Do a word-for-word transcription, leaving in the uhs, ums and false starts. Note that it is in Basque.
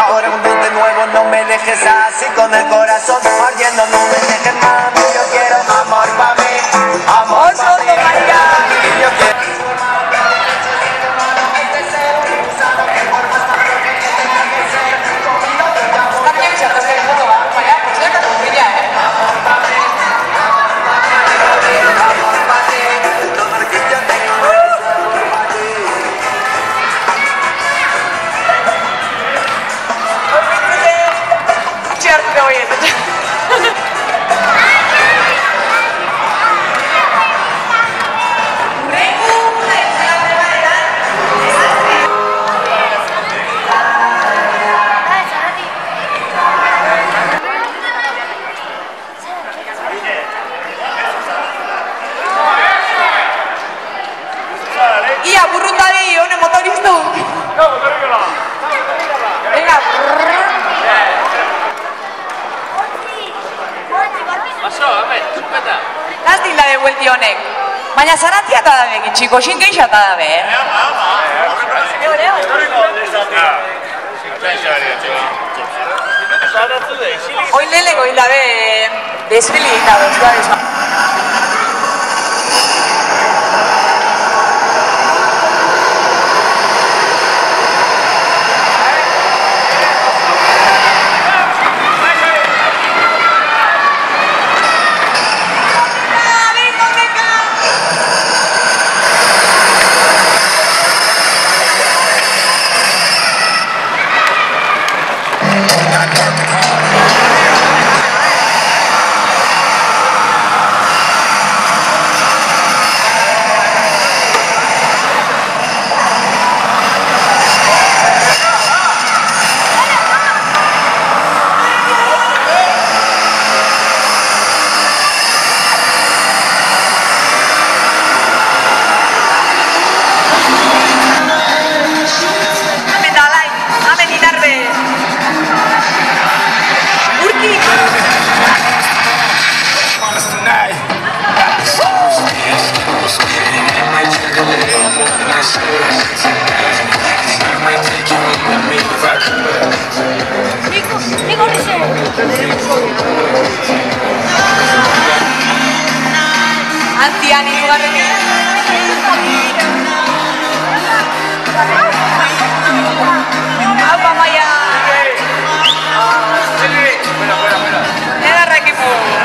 Ahora un de nuevo, no me dejes así con el corazón ardiendo, no me dejes, mami, yo quiero amor pa' mí, amor pa' mí, yo quiero. Ia, burrundari, hone motoristu. No, motorikola. Venga. Paso, amet, zupeta. Lastin da behuelti honek. Baina zarantzia eta da begin, txiko, xinkeixa eta da be, eh? Oin leleko hilda be, bezbili eta bezbali. Antian hirugarren. Apa Maya? Ederrak ipu.